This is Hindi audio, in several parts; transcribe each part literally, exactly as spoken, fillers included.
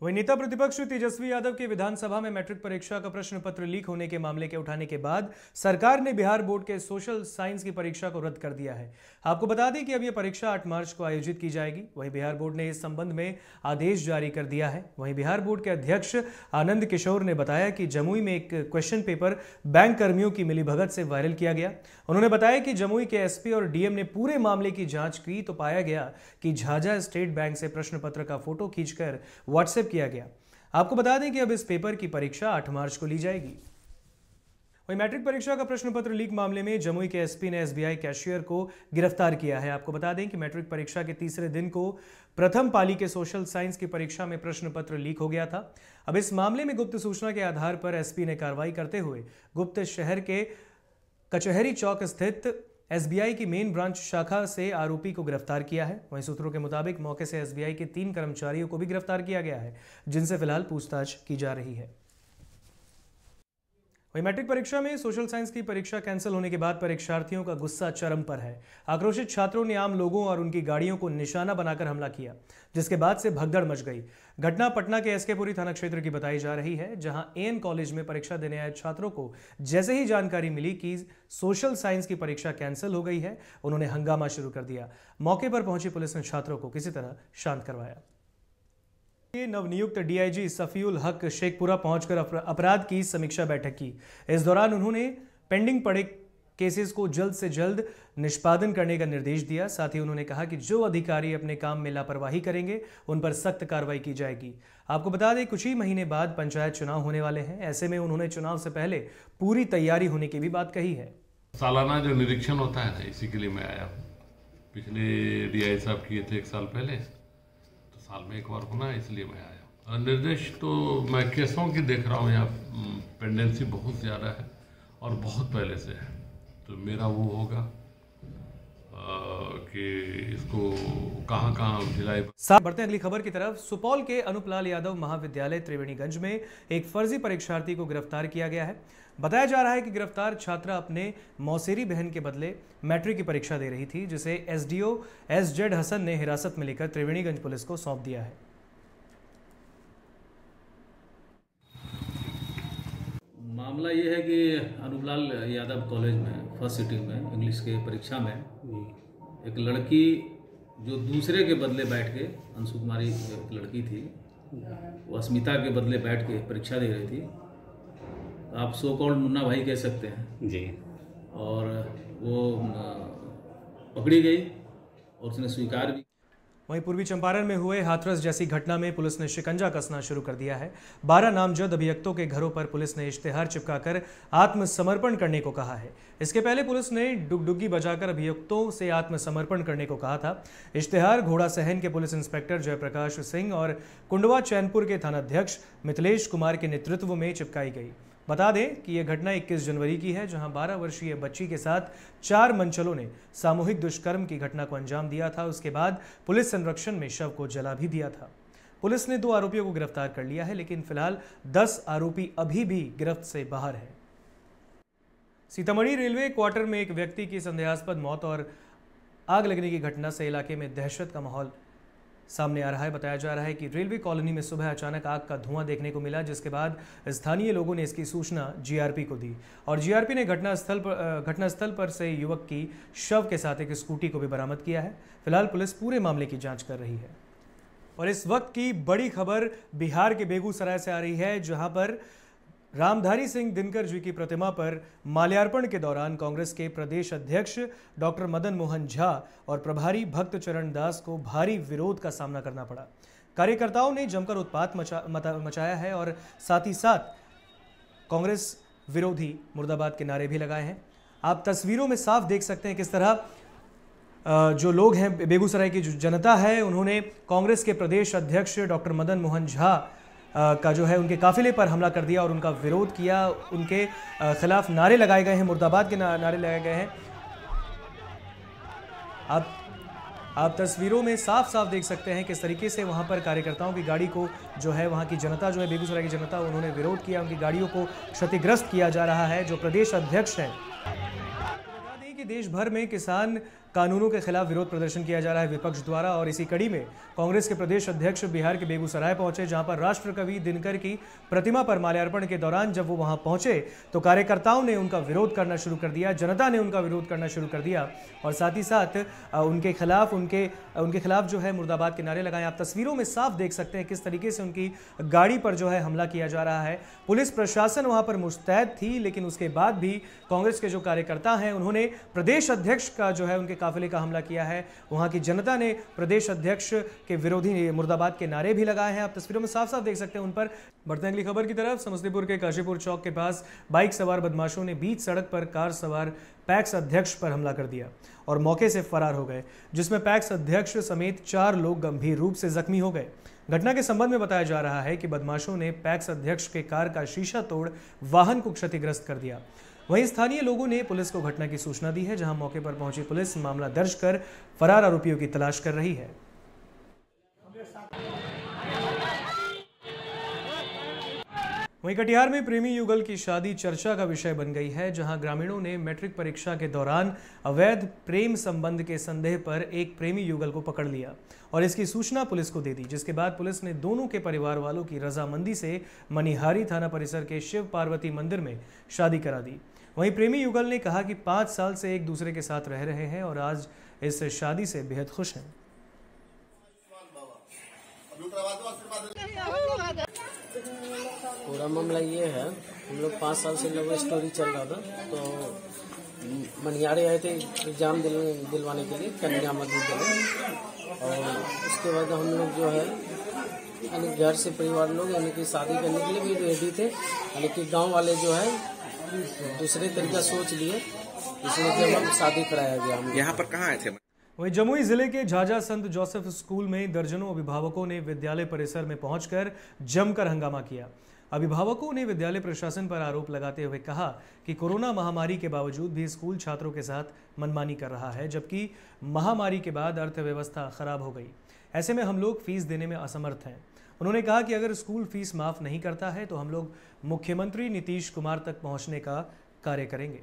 वहीं नेता प्रतिपक्ष तेजस्वी यादव के विधानसभा में मैट्रिक परीक्षा का प्रश्न पत्र लीक होने के मामले के उठाने के बाद सरकार ने बिहार बोर्ड के सोशल साइंस की परीक्षा को रद्द कर दिया है। आपको बता दें कि अब यह परीक्षा आठ मार्च को आयोजित की जाएगी। वहीं बिहार बोर्ड ने इस संबंध में आदेश जारी कर दिया है। वहीं बिहार बोर्ड के अध्यक्ष आनंद किशोर ने बताया कि जमुई में एक क्वेश्चन पेपर बैंक कर्मियों की मिलीभगत से वायरल किया गया। उन्होंने बताया कि जमुई के एसपी और डीएम ने पूरे मामले की जांच की तो पाया गया कि झाझा स्टेट बैंक से प्रश्न पत्र का फोटो खींचकर व्हाट्सएप किया गया। आपको बता दें कि अब इस पेपर की परीक्षा आठ मार्च को ली जाएगी। वहीं मैट्रिक परीक्षा का प्रश्न पत्र लीक मामले में जमुई के एसपी ने एसबीआई कैशियर को गिरफ्तार किया है। आपको बता दें कि मैट्रिक परीक्षा के तीसरे दिन को प्रथम पाली के सोशल साइंस की परीक्षा में प्रश्न पत्र लीक हो गया था। अब इस मामले में गुप्त सूचना के आधार पर एसपी ने कार्रवाई करते हुए गुप्त शहर के कचहरी चौक स्थित एसबीआई की मेन ब्रांच शाखा से आरोपी को गिरफ्तार किया है। वहीं सूत्रों के मुताबिक मौके से एसबीआई के तीन कर्मचारियों को भी गिरफ्तार किया गया है, जिनसे फिलहाल पूछताछ की जा रही है। वहीं मैट्रिक परीक्षा में सोशल साइंस की परीक्षा कैंसिल होने के बाद परीक्षार्थियों का गुस्सा चरम पर है। आक्रोशित छात्रों ने आम लोगों और उनकी गाड़ियों को निशाना बनाकर हमला किया, जिसके बाद से भगदड़ मच गई। घटना पटना के एसकेपुरी थाना क्षेत्र की बताई जा रही है, जहां एएन कॉलेज में परीक्षा देने आए छात्रों को जैसे ही जानकारी मिली कि सोशल साइंस की परीक्षा कैंसिल हो गई है, उन्होंने हंगामा शुरू कर दिया। मौके पर पहुंची पुलिस ने छात्रों को किसी तरह शांत करवाया। नवनियुक्त डीआईजी सफीउल हक शेखपुरा पहुंचकर अपराध की समीक्षा बैठक की। इस दौरान उन्होंने पेंडिंग पड़े केसेस को जल्द से जल्द निष्पादन करने का निर्देश दिया। साथ ही उन्होंने कहा कि जो अधिकारी अपने काम में लापरवाही करेंगे उन पर सख्त कार्रवाई की जाएगी। आपको बता दें, कुछ ही महीने बाद पंचायत चुनाव होने वाले हैं। ऐसे में उन्होंने चुनाव से पहले पूरी तैयारी होने की भी बात कही है। सालाना जो निरीक्षण होता है ना, इसी के लिए मैं आया हूँ। पिछले डीआई साहब किए थे एक साल पहले, साल में एक बार होना, इसलिए मैं आया। निर्देश तो मैं केसों की देख रहा हूँ, यहाँ पेंडेंसी बहुत ज़्यादा है और बहुत पहले से है, तो मेरा वो होगा कि इसको कहाँ कहाँ भिलाई। साथ बढ़ते हैं अगली खबर की तरफ। सुपौल के अनुपलाल यादव महाविद्यालय त्रिवेणीगंज में एक फर्जी परीक्षार्थी को गिरफ्तार किया गया है। बताया जा रहा है कि गिरफ्तार छात्रा अपने मौसेरी बहन के बदले मैट्रिक की परीक्षा दे रही थी, जिसे एसडीओ एस जेड हसन ने हिरासत में लेकर त्रिवेणीगंज पुलिस को सौंप दिया है। मामला ये है कि अनुपलाल यादव कॉलेज में फर्स्ट सिटिंग में इंग्लिश के परीक्षा में एक लड़की जो दूसरे के बदले बैठ के, अंशु कुमारी एक लड़की थी, वो अस्मिता के बदले बैठ के परीक्षा दे रही थी। आप सो कॉल्ड मुन्ना भाई कह सकते हैं जी। और वो पकड़ी गई और उसने स्वीकार भी। वहीं पूर्वी चंपारण में हुए हाथरस जैसी घटना में पुलिस ने शिकंजा कसना शुरू कर दिया है। बारह नामजद अभियुक्तों के घरों पर पुलिस ने इश्तेहार चिपकाकर आत्मसमर्पण करने को कहा है। इसके पहले पुलिस ने डुगडुगी बजाकर अभियुक्तों से आत्मसमर्पण करने को कहा था। इश्तेहार घोड़ा सहन के पुलिस इंस्पेक्टर जयप्रकाश सिंह और कुंडवा चैनपुर के थानाध्यक्ष मिथिलेश कुमार के नेतृत्व में चिपकाई गई। बता दें कि यह घटना इक्कीस जनवरी की है, जहां बारह वर्षीय बच्ची के साथ चार मनचलों ने सामूहिक दुष्कर्म की घटना को अंजाम दिया था। उसके बाद पुलिस संरक्षण में शव को जला भी दिया था। पुलिस ने दो आरोपियों को गिरफ्तार कर लिया है, लेकिन फिलहाल दस आरोपी अभी भी गिरफ्त से बाहर है। सीतामढ़ी रेलवे क्वार्टर में एक व्यक्ति की संदेहास्पद मौत और आग लगने की घटना से इलाके में दहशत का माहौल सामने आ रहा है। बताया जा रहा है कि रेलवे कॉलोनी में सुबह अचानक आग का धुआं देखने को मिला, जिसके बाद स्थानीय लोगों ने इसकी सूचना जीआरपी को दी और जीआरपी ने घटनास्थल पर घटनास्थल पर से युवक की शव के साथ एक स्कूटी को भी बरामद किया है। फिलहाल पुलिस पूरे मामले की जांच कर रही है। और इस वक्त की बड़ी खबर बिहार के बेगूसराय से आ रही है, जहां पर रामधारी सिंह दिनकर जी की प्रतिमा पर माल्यार्पण के दौरान कांग्रेस के प्रदेश अध्यक्ष डॉक्टर मदन मोहन झा और प्रभारी भक्त चरण दास को भारी विरोध का सामना करना पड़ा। कार्यकर्ताओं ने जमकर उत्पात मचा, मचाया है और साथ ही साथ कांग्रेस विरोधी मुर्दाबाद के नारे भी लगाए हैं। आप तस्वीरों में साफ देख सकते हैं किस तरह जो लोग हैं, बेगूसराय की जो जनता है, उन्होंने कांग्रेस के प्रदेश अध्यक्ष डॉक्टर मदन मोहन झा का जो है उनके काफिले पर हमला कर दिया और उनका विरोध किया। उनके खिलाफ नारे लगाए गए हैं, मुर्दाबाद के नारे लगाए गए हैं। आप आप तस्वीरों में साफ साफ देख सकते हैं किस तरीके से वहां पर कार्यकर्ताओं की गाड़ी को जो है वहां की जनता जो है बेगूसराय की जनता, उन्होंने विरोध किया। उनकी गाड़ियों को क्षतिग्रस्त किया जा रहा है। जो प्रदेश अध्यक्ष हैं, कि देश भर में किसान कानूनों के खिलाफ विरोध प्रदर्शन किया जा रहा है विपक्ष द्वारा। और इसी कड़ी में कांग्रेस के प्रदेश अध्यक्ष बिहार के बेगूसराय पहुंचे, जहां पर राष्ट्र कवि दिनकर की प्रतिमा पर माल्यार्पण के दौरान जब वो वहां पहुंचे तो कार्यकर्ताओं ने उनका विरोध करना शुरू कर दिया, जनता ने उनका विरोध करना शुरू कर दिया और साथ ही साथ उनके खिलाफ उनके उनके खिलाफ जो है मुर्दाबाद के नारे लगाए। आप तस्वीरों में साफ देख सकते हैं किस तरीके से उनकी गाड़ी पर जो है हमला किया जा रहा है। पुलिस प्रशासन वहां पर मुस्तैद थी, लेकिन उसके बाद भी कांग्रेस के जो कार्यकर्ता हैं उन्होंने प्रदेश अध्यक्ष का जो है उनके काफिले का हमला किया है। वहां की जनता ने प्रदेश अध्यक्ष के विरोधी मुर्दाबाद के नारे भी लगाए हैं। आप तस्वीरों में साफ साफ देख सकते हैं उन पर। बढ़ते हैं अगली खबर की तरफ। समस्तीपुर के काशीपुर चौक के पास बाइक सवार बदमाशों ने बीच सड़क पर कार सवार पैक्स अध्यक्ष पर हमला कर दिया और मौके से फरार हो गए, जिसमें पैक्स अध्यक्ष समेत चार लोग गंभीर रूप से जख्मी हो गए। घटना के संबंध में बताया जा रहा है कि बदमाशों ने पैक्स अध्यक्ष के कार का शीशा तोड़ वाहन को क्षतिग्रस्त कर दिया। वहीं स्थानीय लोगों ने पुलिस को घटना की सूचना दी है, जहां मौके पर पहुंची पुलिस मामला दर्ज कर फरार आरोपियों की तलाश कर रही है। वहीं कटिहार में प्रेमी युगल की शादी चर्चा का विषय बन गई है, जहां ग्रामीणों ने मैट्रिक परीक्षा के दौरान अवैध प्रेम संबंध के संदेह पर एक प्रेमी युगल को पकड़ लिया और इसकी सूचना पुलिस को दे दी, जिसके बाद पुलिस ने दोनों के परिवार वालों की रजामंदी से मनिहारी थाना परिसर के शिव पार्वती मंदिर में शादी करा दी। वहीं प्रेमी युगल ने कहा कि पाँच साल से एक दूसरे के साथ रह रहे हैं और आज इस शादी से बेहद खुश हैं। पूरा मामला ये है, हम लोग पाँच साल से लव स्टोरी चल रहा था, तो मनियारे आए थे एग्जाम दिल, दिलवाने के लिए कन्या महाविद्यालय, और उसके बाद हम लोग जो है यानी घर से परिवार लोग यानी कि शादी करने के लिए भी रेडी थे, यानी कि गांव वाले जो है दूसरे तरीका सोच लिए, इसलिए कि हम शादी कराया गया। हम यहाँ पर कहाँ आए थे? वहीं जमुई जिले के झाझा संत जोसेफ स्कूल में दर्जनों अभिभावकों ने विद्यालय परिसर में पहुंचकर जमकर हंगामा किया। अभिभावकों ने विद्यालय प्रशासन पर आरोप लगाते हुए कहा कि कोरोना महामारी के बावजूद भी स्कूल छात्रों के साथ मनमानी कर रहा है, जबकि महामारी के बाद अर्थव्यवस्था खराब हो गई। ऐसे में हम लोग फीस देने में असमर्थ हैं। उन्होंने कहा कि अगर स्कूल फीस माफ नहीं करता है तो हम लोग मुख्यमंत्री नीतीश कुमार तक पहुंचने का कार्य करेंगे।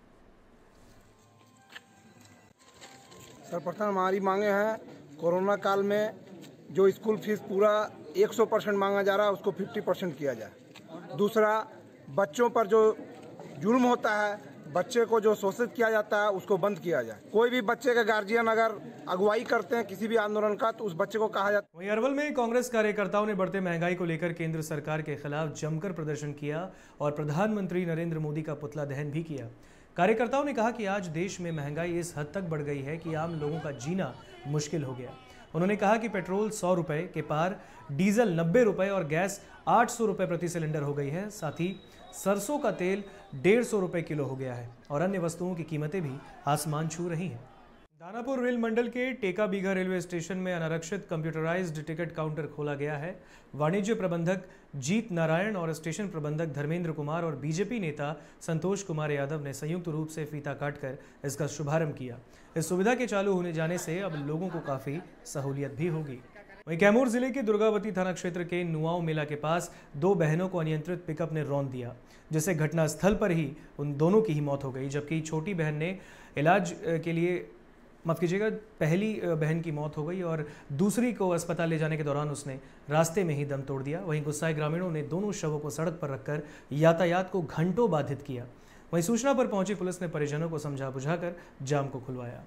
सर्वप्रथम हमारी मांगे हैं, कोरोना काल में जो स्कूल फीस पूरा सौ परसेंट मांगा जा रहा है उसको पचास परसेंट किया जाए। दूसरा, बच्चों पर जो जुल्म होता है, बच्चे को जो शोषित किया जाता है उसको बंद किया जाए। कोई भी बच्चे के गार्जियन अगर अगुवाई करते हैं किसी भी आंदोलन का तो उस बच्चे को कहा जाता है। वहीं अरवल में कांग्रेस कार्यकर्ताओं ने बढ़ते महंगाई को लेकर केंद्र सरकार के खिलाफ जमकर प्रदर्शन किया और प्रधानमंत्री नरेंद्र मोदी का पुतला दहन भी किया। कार्यकर्ताओं ने कहा कि आज देश में महंगाई इस हद तक बढ़ गई है कि आम लोगों का जीना मुश्किल हो गया। उन्होंने कहा कि पेट्रोल सौ रुपए के पार, डीजल नब्बे रुपए और गैस आठ सौ रुपए प्रति सिलेंडर हो गई है। साथ ही सरसों का तेल डेढ़ सौ रुपए किलो हो गया है और अन्य वस्तुओं की कीमतें भी आसमान छू रही हैं। दानापुर रेल मंडल के टेका बीघा रेलवे स्टेशन में अनारक्षित कंप्यूटराइज्ड टिकट काउंटर खोला गया है। वाणिज्य प्रबंधक जीत नारायण और स्टेशन प्रबंधक धर्मेंद्र कुमार और बीजेपी नेता संतोष कुमार यादव ने संयुक्त रूप से फीता काटकर इसका शुभारंभ किया। इस सुविधा के चालू होने जाने से अब लोगों को काफी सहूलियत भी होगी। वहीं कैमूर जिले के दुर्गावती थाना क्षेत्र के नुआओं मेला के पास दो बहनों को अनियंत्रित पिकअप ने रौंद दिया, जिससे घटनास्थल पर ही उन दोनों की ही मौत हो गई, जबकि छोटी बहन ने इलाज के लिए माफ़ कीजिएगा पहली बहन की मौत हो गई और दूसरी को अस्पताल ले जाने के दौरान उसने रास्ते में ही दम तोड़ दिया। वहीं गुस्साए ग्रामीणों ने दोनों शवों को सड़क पर रखकर यातायात को घंटों बाधित किया। वहीं सूचना पर पहुंची पुलिस ने परिजनों को समझा बुझाकर जाम को खुलवाया।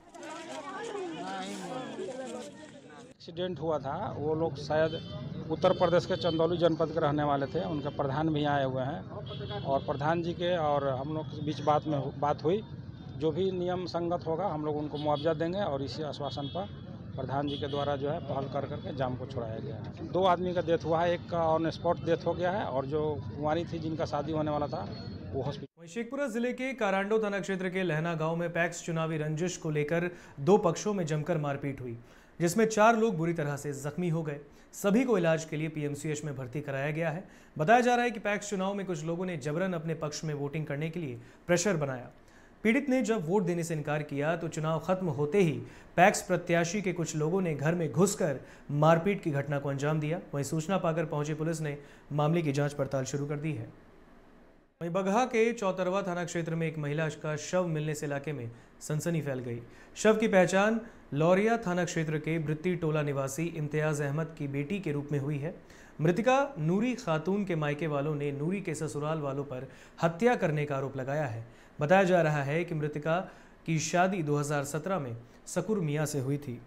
एक्सीडेंट हुआ था, वो लोग शायद उत्तर प्रदेश के चंदौली जनपद के रहने वाले थे। उनके प्रधान भी आए हुए हैं और प्रधान जी के और हम लोग के बीच बात में बात हुई, जो भी नियम संगत होगा हम लोग उनको मुआवजा देंगे और इसी आश्वासन पर प्रधान जी के द्वारा जो है पहल कर करके जाम को छुड़ाया गया है। दो आदमी का डेथ हुआ है, एक का ऑन स्पॉट डेथ हो गया है और जो कुंवारी थी जिनका शादी होने वाला था वो हॉस्पिटल। शेखपुरा जिले के कारांडो थाना क्षेत्र के लहना गांव में पैक्स चुनावी रंजिश को लेकर दो पक्षों में जमकर मारपीट हुई, जिसमें चार लोग बुरी तरह से जख्मी हो गए। सभी को इलाज के लिए पीएमसीएच में भर्ती कराया गया है। बताया जा रहा है कि पैक्स चुनाव में कुछ लोगों ने जबरन अपने पक्ष में वोटिंग करने के लिए प्रेशर बनाया। पीड़ित ने जब वोट देने से इनकार किया तो चुनाव खत्म होते ही पैक्स प्रत्याशी के कुछ लोगों ने घर में घुसकर मारपीट की घटना को अंजाम दिया। वहीं सूचना पाकर पहुंची पुलिस ने मामले की जांच पड़ताल शुरू कर दी है। वहीं बगहा के चौतरवा थाना क्षेत्र में एक महिला का शव मिलने से इलाके में सनसनी फैल गई। शव की पहचान लौरिया थाना क्षेत्र के बृत्ति टोला निवासी इम्तियाज अहमद की बेटी के रूप में हुई है। मृतिका नूरी खातून के मायके वालों ने नूरी के ससुराल वालों पर हत्या करने का आरोप लगाया है। बताया जा रहा है कि मृतिका की शादी दो हज़ार सत्रह में सकुर मियां से हुई थी।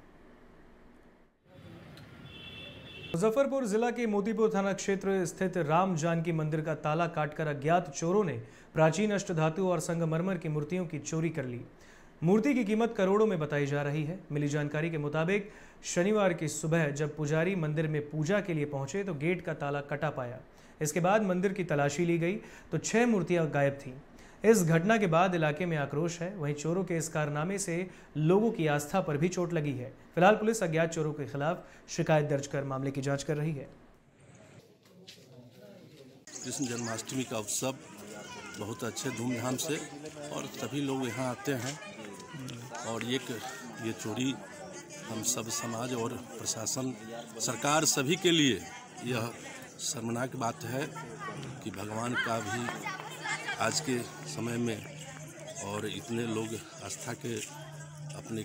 मुजफ्फरपुर जिला के मोतीपुर थाना क्षेत्र स्थित राम जानकी मंदिर का ताला काटकर अज्ञात चोरों ने प्राचीन अष्टधातु और संगमरमर की मूर्तियों की चोरी कर ली। मूर्ति की कीमत करोड़ों में बताई जा रही है। मिली जानकारी के मुताबिक शनिवार की सुबह जब पुजारी मंदिर में पूजा के लिए पहुंचे तो गेट का ताला कटा पाया। इसके बाद मंदिर की तलाशी ली गई तो छह मूर्तियां गायब थीं। इस घटना के बाद इलाके में आक्रोश है। वहीं चोरों के इस कारनामे से लोगों की आस्था पर भी चोट लगी है। फिलहाल पुलिस अज्ञात चोरों के खिलाफ शिकायत दर्ज कर मामले की जांच कर रही है। कृष्ण जन्माष्टमी का उत्सव बहुत अच्छे धूमधाम से और सभी लोग यहाँ आते हैं और ये ये चोरी हम सब समाज और प्रशासन सरकार सभी के लिए यह शर्मनाक बात है कि भगवान का भी आज के समय में और इतने लोग आस्था के अपने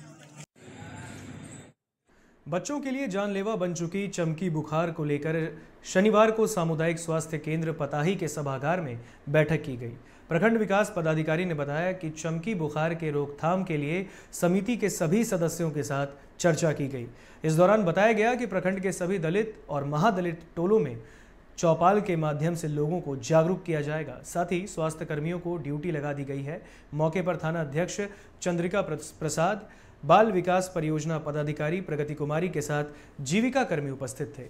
बच्चों के लिए जानलेवा बन चुकी चमकी बुखार को लेकर शनिवार को सामुदायिक स्वास्थ्य केंद्र पताही के सभागार में बैठक की गई। प्रखंड विकास पदाधिकारी ने बताया कि चमकी बुखार के रोकथाम के लिए समिति के सभी सदस्यों के साथ चर्चा की गई। इस दौरान बताया गया कि प्रखंड के सभी दलित और महादलित टोलों में चौपाल के माध्यम से लोगों को जागरूक किया जाएगा। साथ ही स्वास्थ्य कर्मियों को ड्यूटी लगा दी गई है। मौके पर थाना अध्यक्ष चंद्रिका प्रसाद, बाल विकास परियोजना पदाधिकारी प्रगति कुमारी के साथ जीविका कर्मी उपस्थित थे।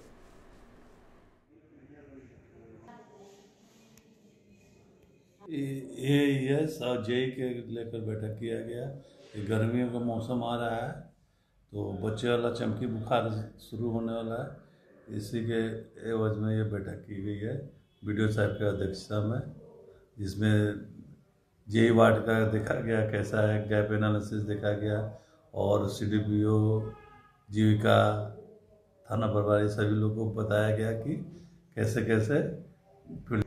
ये यस और जेई के लेकर बैठक किया गया। गर्मियों का मौसम आ रहा है तो बच्चे वाला चमकी बुखार शुरू होने वाला है। इसी के एवज में ये बैठक की गई है बीडीओ साहब की अध्यक्षता में, जिसमें जेई वार्ड का देखा गया कैसा है, गैप एनालिसिस देखा गया और सीडीपीओ, जीविका, थाना प्रभारी सभी लोगों को बताया गया कि कैसे कैसे